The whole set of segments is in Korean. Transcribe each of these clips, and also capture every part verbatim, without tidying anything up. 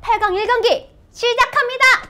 팔 강 일 경기 시작합니다.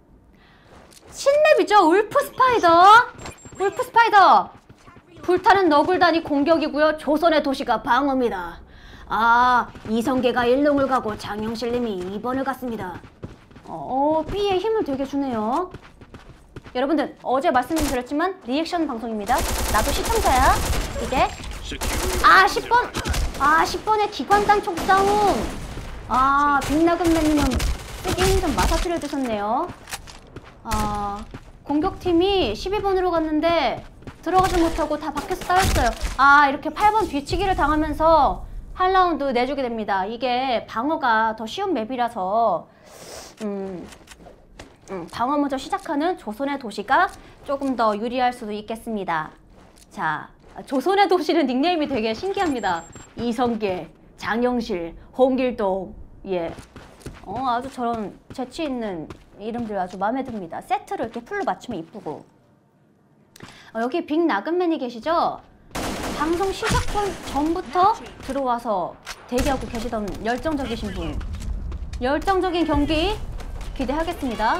신맵이죠. 울프 스파이더. 울프 스파이더. 불타는 너굴단이 공격이고요. 조선의 도시가 방어입니다. 아, 이성계가 일 롱을 가고 장영실님이 이 번을 갔습니다. 어, B에 힘을 되게 주네요. 여러분들, 어제 말씀드렸지만 리액션 방송입니다. 나도 시청자야. 이제 아, 십 번. 아, 십 번의 기관단 촉다운. 아, 빅나금맨님은 쓰기 힘든 마사피를 드셨네요. 아, 공격팀이 십이 번으로 갔는데 들어가지 못하고 다 밖에서 따였어요. 아, 이렇게 팔 번 뒤치기를 당하면서 한 라운드 내주게 됩니다. 이게 방어가 더 쉬운 맵이라서 음, 음, 방어 먼저 시작하는 조선의 도시가 조금 더 유리할 수도 있겠습니다. 자, 조선의 도시는 닉네임이 되게 신기합니다. 이성계, 장영실, 홍길동. 예, 어, 아주 저런 재치 있는 이름들 아주 마음에 듭니다. 세트를 이렇게 풀로 맞추면 이쁘고. 어, 여기 빅나금맨이 계시죠? 방송 시작 전부터 들어와서 대기하고 계시던 열정적이신 분. 열정적인 경기 기대하겠습니다.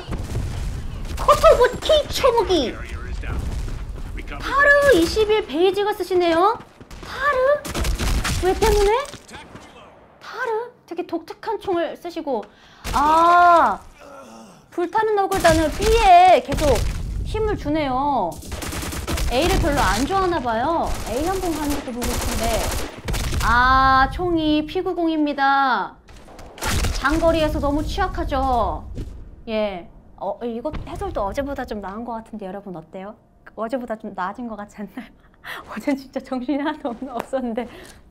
코토부키 초무기. 파르 이십일 베이지가 쓰시네요. 파르? 왜 때문에? 파르? 되게 독특한 총을 쓰시고. 아, 불타는 너굴단은 B에 계속 힘을 주네요. A를 별로 안 좋아하나봐요. A 한번 가는 것도 보고 싶은데. 아, 총이 피 구십입니다. 장거리에서 너무 취약하죠. 예, 어, 이거 해설도 어제보다 좀 나은 것 같은데 여러분 어때요? 어제보다 좀 나아진 것 같지 않나요? 어젠 진짜 정신이 하나도 없었는데.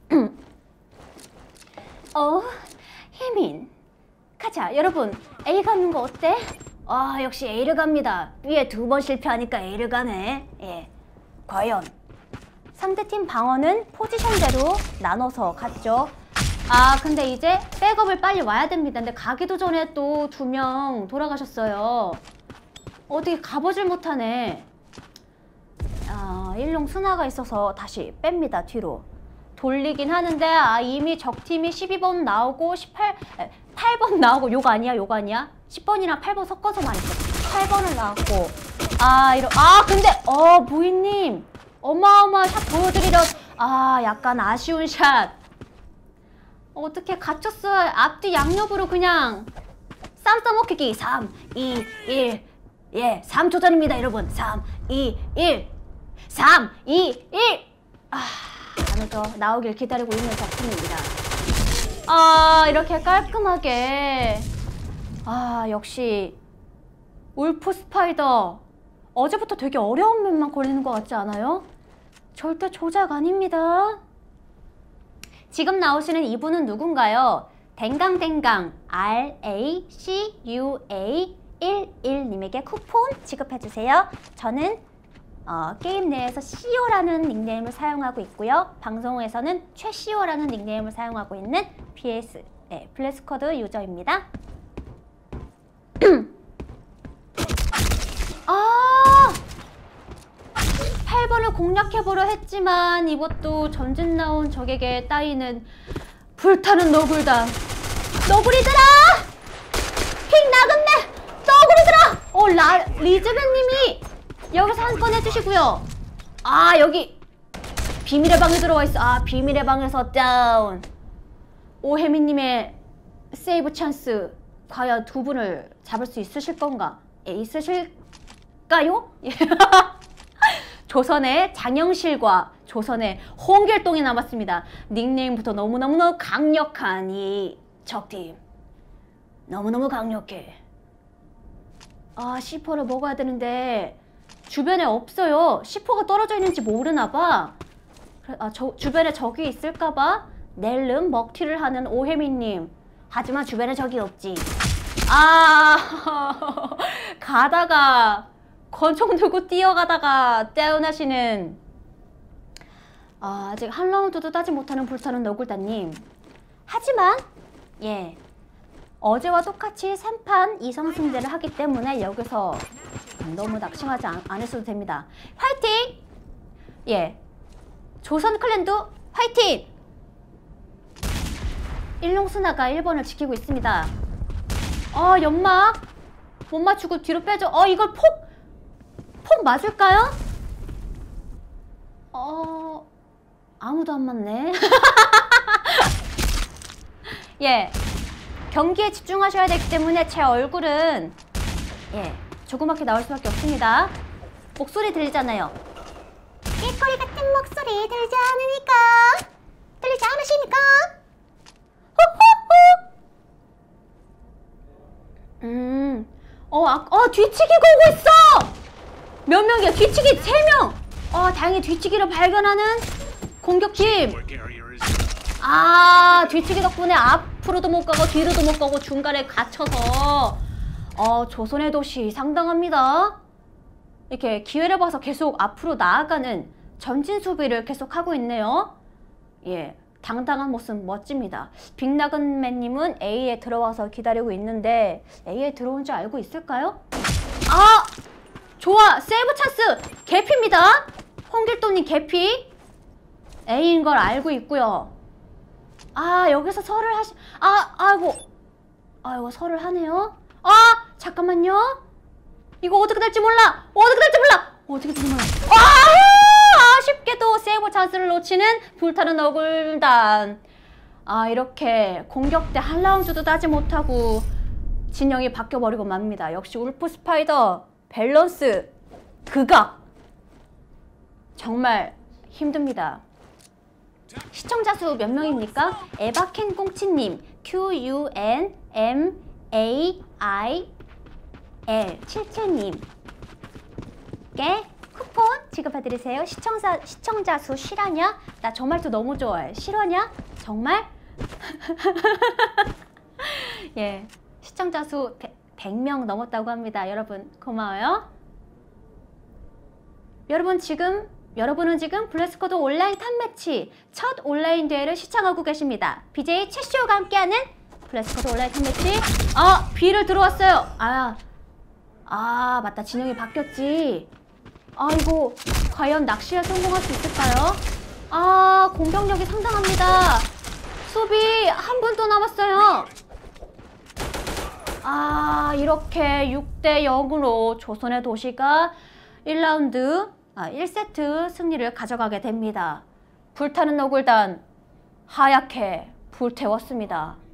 어, 혜민. 가자, 여러분. A 가는 거 어때? 아, 역시 A를 갑니다. B에 두 번 실패하니까 A를 가네. 예. 과연 상대팀 방어는 포지션대로 나눠서 갔죠. 아, 근데 이제 백업을 빨리 와야 됩니다. 근데 가기도 전에 또 두 명 돌아가셨어요. 어떻게 가보질 못하네. 아, 일롱 스나가 있어서 다시 뺍니다. 뒤로 돌리긴 하는데, 아, 이미 적팀이 십이 번 나오고 십팔, 팔 번 나오고. 요거 아니야? 요거 아니야? 십 번이랑 팔 번 섞어서만 있어. 팔 번을 나왔고. 아, 이러, 아, 근데, 어, 부인님. 어마어마한 샷 보여드리려. 아, 약간 아쉬운 샷. 어떻게 갇혔어요. 앞뒤 양옆으로 그냥 쌈 싸먹히기. 삼, 이, 일. 예, 삼 초 전입니다, 여러분. 삼, 이, 일. 삼, 이, 일. 아, 안에서 나오길 기다리고 있는 작품입니다. 아, 이렇게 깔끔하게. 아, 역시 울프 스파이더. 어제부터 되게 어려운 맵만 걸리는 것 같지 않아요? 절대 조작 아닙니다. 지금 나오시는 이분은 누군가요? 댕강댕강 알 에이 씨 유 에이 일일 님에게 쿠폰 지급해주세요. 저는 어, 게임 내에서 씨오라는 닉네임을 사용하고 있고요. 방송에서는 최씨오라는 닉네임을 사용하고 있는 비에스, 네, 블랙스쿼드 유저입니다. 아, 팔 번을 공략해보려 했지만 이것도 전진 나온 적에게 따이는 불타는 너굴단. 너구리들아! 빅나금맨! 너구리들아! 어, 라, 리즈벤님이 여기서 한 건 해주시고요. 아, 여기 비밀의 방에 들어와 있어. 아, 비밀의 방에서 다운. 오혜민님의 세이브 찬스. 과연 두 분을 잡을 수 있으실 건가? 예, 있으실까요? 조선의 장영실과 조선의 홍길동이 남았습니다. 닉네임부터 너무너무 강력한 이 적팀. 너무너무 강력해. 아, 씨포를 먹어야 되는데 주변에 없어요. 씨포가 떨어져 있는지 모르나봐. 아, 저, 주변에 적이 있을까봐 낼름 먹튀를 하는 오혜민님. 하지만 주변에 적이 없지. 아, 가다가 권총 들고 뛰어가다가 떼어나시는. 아, 아직 한 라운드도 따지 못하는 불타는 너굴단님. 하지만 예, 어제와 똑같이 삼 판 이 성승제를 하기 때문에 여기서 너무 낙심하지 않, 않으셔도 됩니다. 화이팅! 예, 조선 클랜도 화이팅! 일롱스나가 일 번을 지키고 있습니다. 어, 연막. 못 맞추고 뒤로 빼죠. 어, 이걸 폭, 폭 맞을까요? 어, 아무도 안 맞네. 예. 경기에 집중하셔야 되기 때문에 제 얼굴은 예, 조그맣게 나올 수밖에 없습니다. 목소리 들리잖아요. 꾀꼬리 같은 목소리 들리지 않으니까. 들리지 않으시니까. 호호호. 음, 어, 아, 어, 뒤치기 걸고 있어! 몇 명이야? 뒤치기 세 명! 어, 다행히 뒤치기를 발견하는 공격팀. 아, 뒤치기 덕분에 앞으로도 못 가고 뒤로도 못 가고 중간에 갇혀서 어, 조선의 도시 상당합니다. 이렇게 기회를 봐서 계속 앞으로 나아가는 전진 수비를 계속 하고 있네요. 예, 당당한 모습 멋집니다. 빅나근맨님은 A에 들어와서 기다리고 있는데 A에 들어온 줄 알고 있을까요? 아! 좋아! 세이브 찬스! 개피입니다. 홍길동님 개피. A인 걸 알고 있고요. 아, 여기서 설을 하시... 아, 아이고. 아이고, 설을 하네요. 아, 잠깐만요. 이거 어떻게 될지 몰라. 어떻게 될지 몰라. 어떻게 될지 몰라. 아, 아쉽게도 세이브 찬스를 놓치는 불타는 너굴단. 아, 이렇게 공격 때 한 라운드도 따지 못하고 진영이 바뀌어버리고 맙니다. 역시 울프 스파이더 밸런스 극악. 정말 힘듭니다. 시청자 수 몇 명입니까? 에바캔꽁치님 큐 유 엔 엠 에이 아이 엘 칠칠님께 쿠폰 지급해드리세요. 시청자, 시청자 수 실화냐? 나 저 말투 너무 좋아해. 실화냐? 정말? 예, 시청자 수 백 명 넘었다고 합니다. 여러분 고마워요. 여러분 지금 여러분은 지금 블랙스쿼드 온라인 탑매치 첫 온라인 대회를 시청하고 계십니다. 비제이 채쇼가 함께하는 블랙스쿼드 온라인 탑매치. 아, B를 들어왔어요. 아, 아 맞다. 진영이 바뀌었지. 아이고, 과연 낚시에 성공할 수 있을까요? 아, 공격력이 상당합니다. 수비 한 분도 남았어요. 아, 이렇게 육 대 영으로 조선의 도시가 일 라운드 아, 일 세트 승리를 가져가게 됩니다. 불타는 너굴단 하얗게 불태웠습니다.